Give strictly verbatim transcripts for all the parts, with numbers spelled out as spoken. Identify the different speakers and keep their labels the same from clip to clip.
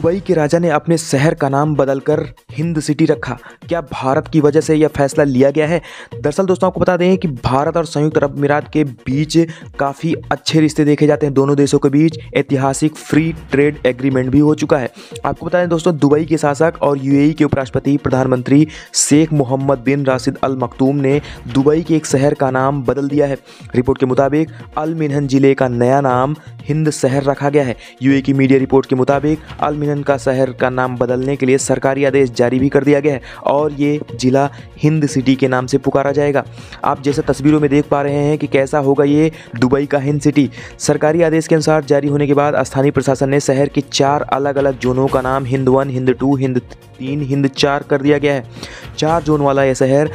Speaker 1: Dubai के राजा ने अपने शहर का नाम बदलकर हिंद सिटी रखा। क्या भारत की वजह से यह फैसला लिया गया है? दरअसल दोस्तों आपको बता दें कि भारत और संयुक्त अरब अमीरात के बीच काफ़ी अच्छे रिश्ते देखे जाते हैं। दोनों देशों के बीच ऐतिहासिक फ्री ट्रेड एग्रीमेंट भी हो चुका है। आपको बता दें दोस्तों, दुबई के शासक और यूएई के उपराष्ट्रपति प्रधानमंत्री शेख मोहम्मद बिन राशिद अल मखतूम ने दुबई के एक शहर का नाम बदल दिया है। रिपोर्ट के मुताबिक अल मिन्हन जिले का नया नाम हिंद शहर रखा गया है। यूएई की मीडिया रिपोर्ट के मुताबिक अल मिन्हन का शहर का नाम बदलने के लिए सरकारी आदेश जारी भी कर दिया गया है और ये जिला हिंद सिटी के नाम से पुकारा जाएगा। आप जैसे तस्वीरों में देख पा रहे हैं कि कैसा होगा ये दुबई का हिंद सिटी। सरकारी आदेश के अनुसार जारी होने के बाद स्थानीय प्रशासन ने शहर के चार अलग अलग जोनों का नाम हिंद वन, हिंद टू, हिंद तीन, हिंद चार कर दिया गया है। चार जोन वाला यह शहर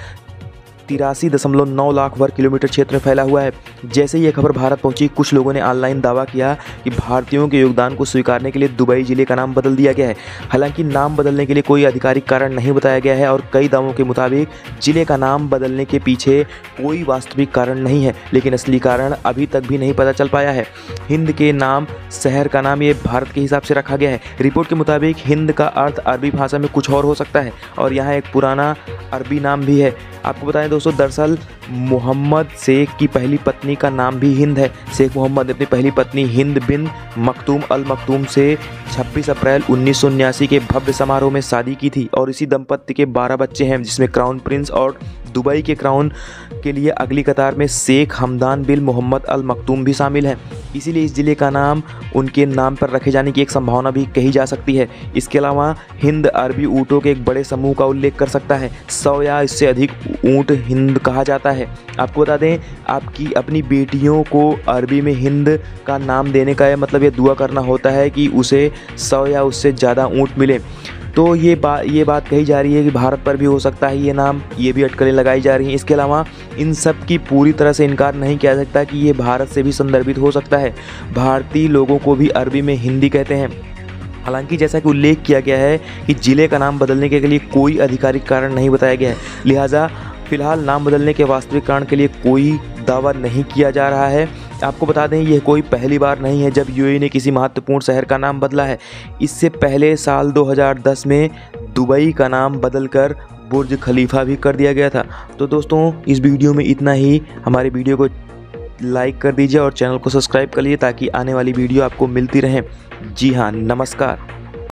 Speaker 1: तिरासी दशमलव नौ लाख वर्ग किलोमीटर क्षेत्र में फैला हुआ है। जैसे ही यह खबर भारत पहुंची, कुछ लोगों ने ऑनलाइन दावा किया कि भारतीयों के योगदान को स्वीकारने के लिए दुबई जिले का नाम बदल दिया गया है। हालांकि नाम बदलने के लिए कोई आधिकारिक कारण नहीं बताया गया है और कई दावों के मुताबिक जिले का नाम बदलने के पीछे कोई वास्तविक कारण नहीं है, लेकिन असली कारण अभी तक भी नहीं पता चल पाया है। हिंद के नाम शहर का नाम ये भारत के हिसाब से रखा गया है। रिपोर्ट के मुताबिक हिंद का अर्थ अरबी भाषा में कुछ और हो सकता है और यहाँ एक पुराना अरबी नाम भी है। आपको बताएं दोस्तों, दरअसल मोहम्मद शेख की पहली पत्नी का नाम भी हिंद है। शेख मोहम्मद ने अपनी पहली पत्नी हिंद बिन मखतूम अल मखतूम से छब्बीस अप्रैल उन्नीस सौ उन्यासी के भव्य समारोह में शादी की थी और इसी दंपत्ति के बारह बच्चे हैं, जिसमें क्राउन प्रिंस और दुबई के क्राउन के लिए अगली कतार में शेख हमदान बिन मोहम्मद अल मखतूम भी शामिल हैं। इसीलिए इस जिले का नाम उनके नाम पर रखे जाने की एक संभावना भी कही जा सकती है। इसके अलावा हिंद अरबी ऊँटों के एक बड़े समूह का उल्लेख कर सकता है। सौ या इससे अधिक ऊँट हिंद कहा जाता है। आपको बता दें, आपकी अपनी बेटियों को अरबी में हिंद का नाम देने का मतलब यह दुआ करना होता है कि उसे सौ या उससे ज़्यादा ऊँट मिले। तो ये बात ये बात कही जा रही है कि भारत पर भी हो सकता है ये नाम, ये भी अटकलें लगाई जा रही हैं। इसके अलावा इन सब की पूरी तरह से इनकार नहीं किया जा सकता कि ये भारत से भी संदर्भित हो सकता है। भारतीय लोगों को भी अरबी में हिंदी कहते हैं। हालांकि जैसा कि उल्लेख किया गया है कि जिले का नाम बदलने के लिए कोई आधिकारिक कारण नहीं बताया गया है, लिहाजा फिलहाल नाम बदलने के वास्तविक कारण के लिए कोई दावा नहीं किया जा रहा है। आपको बता दें, यह कोई पहली बार नहीं है जब यूएई ने किसी महत्वपूर्ण शहर का नाम बदला है। इससे पहले साल दो हज़ार दस में दुबई का नाम बदलकर बुर्ज खलीफा भी कर दिया गया था। तो दोस्तों, इस वीडियो में इतना ही। हमारे वीडियो को लाइक कर दीजिए और चैनल को सब्सक्राइब कर लीजिए ताकि आने वाली वीडियो आपको मिलती रहें। जी हाँ, नमस्कार।